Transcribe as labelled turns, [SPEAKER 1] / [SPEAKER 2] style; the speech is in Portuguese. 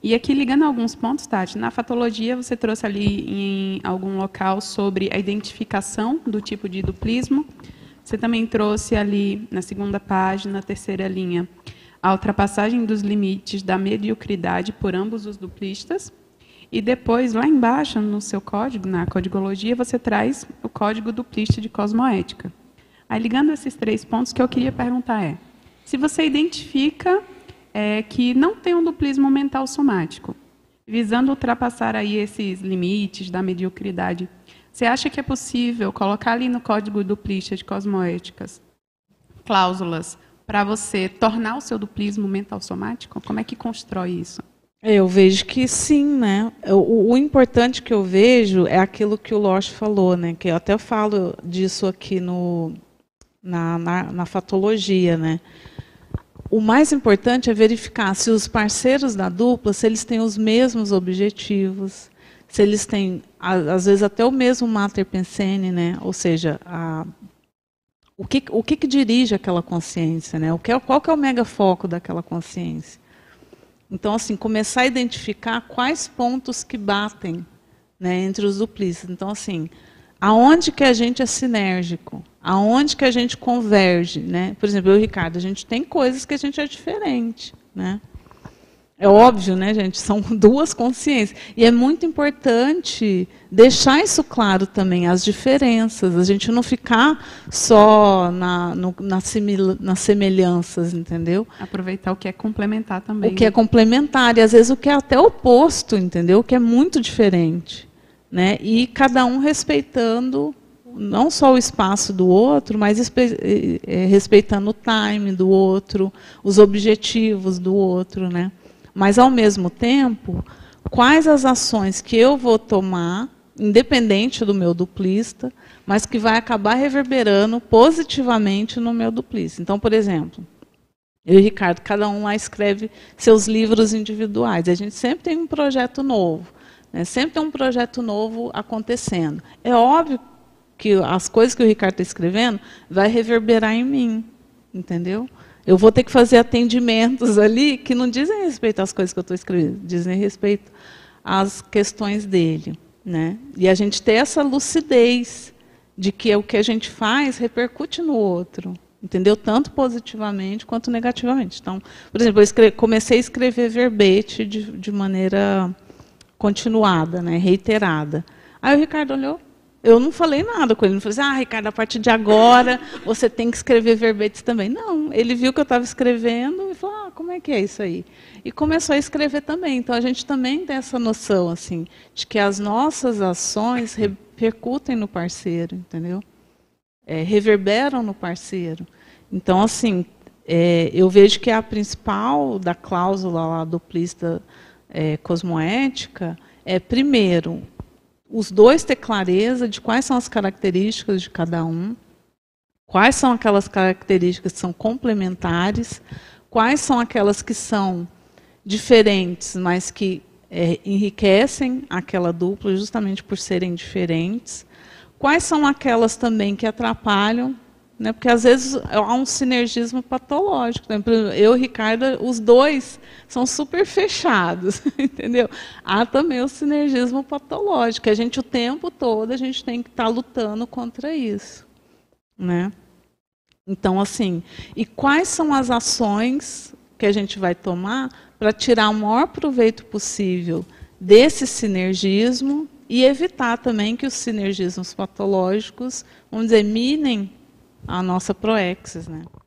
[SPEAKER 1] E aqui, ligando a alguns pontos, Tati, na fatologia você trouxe ali em algum local sobre a identificação do tipo de duplismo. Você também trouxe ali, na segunda página, na terceira linha, a ultrapassagem dos limites da mediocridade por ambos os duplistas. E depois, lá embaixo, no seu código, na codigologia, você traz o código duplista de cosmoética. Aí, ligando esses 3 pontos, o que eu queria perguntar é, se você identifica que não tem um duplismo mental somático, visando ultrapassar aí esses limites da mediocridade, você acha que é possível colocar ali no código duplista de cosmoéticas cláusulas para você tornar o seu duplismo mental somático? Como é que constrói isso?
[SPEAKER 2] Eu vejo que sim, né? O importante que eu vejo é aquilo que o Losch falou, né? Que eu até falo disso aqui na fatologia, né? O mais importante é verificar se os parceiros da dupla, se eles têm os mesmos objetivos, se eles têm, às vezes, até o mesmo mater pensene, né? Ou seja, o que dirige aquela consciência, né? Qual que é o megafoco daquela consciência? Então, assim, começar a identificar quais pontos que batem, né, entre os duplistas. Então, assim, aonde que a gente é sinérgico? Aonde que a gente converge? Né? Por exemplo, eu e o Ricardo, a gente tem coisas que a gente é diferente. Né? É óbvio, né, gente? São 2 consciências. E é muito importante deixar isso claro também, as diferenças. A gente não ficar só nas semelhanças, entendeu?
[SPEAKER 1] Aproveitar o que é complementar também.
[SPEAKER 2] O que é complementar, e às vezes o que é até oposto, entendeu? O que é muito diferente. Né? E cada um respeitando não só o espaço do outro, mas respeitando o time do outro, os objetivos do outro, né? Mas, ao mesmo tempo, quais as ações que eu vou tomar, independente do meu duplista, mas que vai acabar reverberando positivamente no meu duplista. Então, por exemplo, eu e o Ricardo, cada um lá escreve seus livros individuais. A gente sempre tem um projeto novo, né? Sempre tem um projeto novo acontecendo. É óbvio que as coisas que o Ricardo está escrevendo vai reverberar em mim, entendeu? Eu vou ter que fazer atendimentos ali que não dizem respeito às coisas que eu estou escrevendo, dizem respeito às questões dele. Né? E a gente ter essa lucidez de que o que a gente faz repercute no outro, entendeu? Tanto positivamente quanto negativamente. Então, por exemplo, eu comecei a escrever verbete de maneira continuada, né? Reiterada. Aí o Ricardo olhou. Eu não falei nada com ele, não falei assim, Ricardo, a partir de agora você tem que escrever verbetes também. Não, ele viu que eu estava escrevendo e falou, como é que é isso aí? E começou a escrever também. Então, a gente também tem essa noção, assim, de que as nossas ações repercutem no parceiro, entendeu? Reverberam no parceiro. Então, assim, eu vejo que a principal da cláusula lá, duplista cosmoética é, primeiro, os 2 ter clareza de quais são as características de cada um, quais são aquelas características que são complementares, quais são aquelas que são diferentes, mas que enriquecem aquela dupla justamente por serem diferentes, quais são aquelas também que atrapalham, né, porque às vezes há um sinergismo patológico. Né? Eu e o Ricardo, os 2 são super fechados, entendeu? Há também o sinergismo patológico, a gente o tempo todo a gente tem que estar lutando contra isso. Né? Então, assim, e quais são as ações que a gente vai tomar para tirar o maior proveito possível desse sinergismo e evitar também que os sinergismos patológicos, vamos dizer, minem a nossa proexis, né?